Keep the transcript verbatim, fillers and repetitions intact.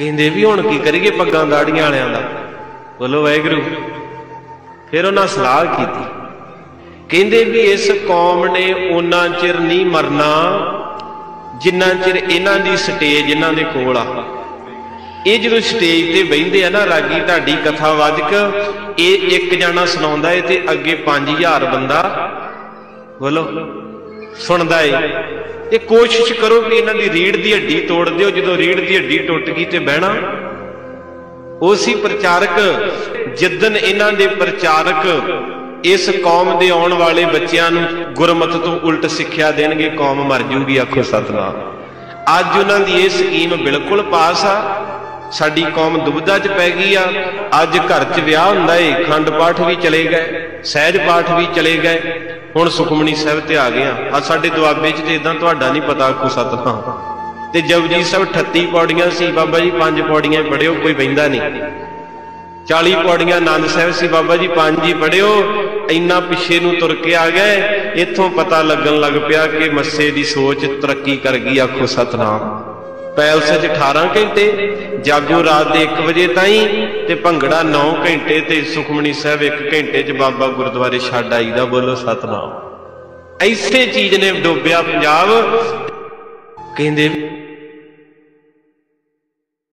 कहते भी हुण की करिए पग्गां दाड़ियां वालियां दा, बोलो वाहिगुरू। फिर उन्हां सलाह की, कहते भी इस कौम ने उन्ना चिर नहीं मरना जिन्ना चिर इन्हां दी स्टेज इन्हां दे कोल आ। ये जो स्टेज ते बहिंदे आ ना रागी ढाडी कथावाचक, ये एक जाना सुनाउंदा है ते अगे पांच हजार बंदा बोलो सुनदा है। ते कोशिश करो कि इन्हां दी रीढ़ दी हड्डी तोड़ दिओ, जदों रीढ़ दी हड्डी टुट गई ते बहना। उसी प्रचारक जिदन इन्हां दे प्रचारक इस कौम दे आउण वाले बच्चियां नूं गुरमत तो उल्ट सिक्ख्या देणगे, कौम मर जूगी। आखो सतनाम। अज उन्हां दी इह स्कीम बिल्कुल पास आ। साडी कौम दुविधा च पै गई आ। अज घर च विआह हुंदा है, खंड पाठ भी चले गए, सहज पाठ भी चले गए, हुण सुखमनी साहिब ते आ गए। आ साडे दुआबे च इदां तुहाडा नहीं पता। आखो सतनाम। ते जपजी साहिब अठत्ती पौड़ियां सी, बाबा जी पंज पौड़ियां पढ़िओ, कोई बहिंदा नहीं। चाली पौड़ियां आनंद साहिब सी, बाबा जी पंज ही पढ़िओ। इन्ना पिछे नूं तुर के आ गए, इत्थों पता लगन लग पिया कि मस्से दी सोच तरक्की कर गई। आखो सतनाम। पैलस च अठारह घंटे, जागो रात के एक बजे ताई, ते भंगड़ा नौ घंटे, ते सुखमनी साहिब एक घंटे च बाबा गुरुद्वारे छड्ड आईदा। बोलो सतनाम। ऐसे चीज ने डोबिया पंजाब। कहंदे